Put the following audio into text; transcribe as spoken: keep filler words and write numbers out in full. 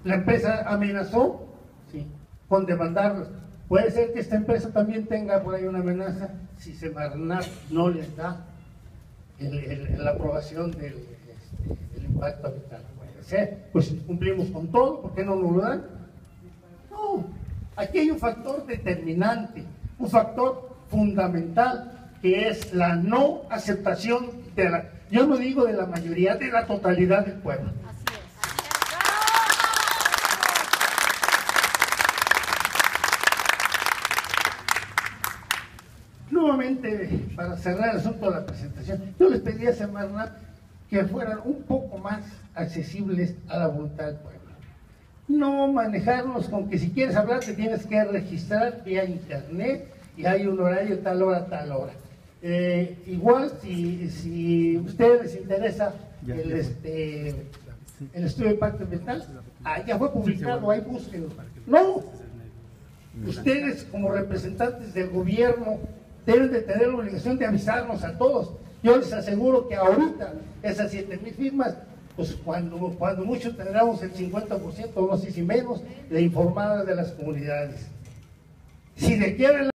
La empresa amenazó, sí, con demandarlos. Puede ser que esta empresa también tenga por ahí una amenaza si Semarnat no les da el, el, la aprobación del este, el impacto ambiental. Puede ser, pues cumplimos con todo, ¿por qué no nos lo dan? No, aquí hay un factor determinante, un factor fundamental, que es la no aceptación de la, yo no digo de la mayoría, de la totalidad del pueblo. Nuevamente, para cerrar el asunto de la presentación, yo les pedí a Semarnat que fueran un poco más accesibles a la voluntad del pueblo. No manejarnos con que si quieres hablar te tienes que registrar vía internet y hay un horario tal hora, tal hora. Eh, igual si, si a ustedes les interesa el, este, el estudio de impacto ambiental, ah, ya fue publicado, ahí búsquenlo. No, ustedes como representantes del gobierno deben de tener la obligación de avisarnos a todos. Yo les aseguro que ahorita esas siete mil firmas, pues cuando, cuando mucho tendremos el cincuenta por ciento, no sé si menos, de informadas de las comunidades. Si requieren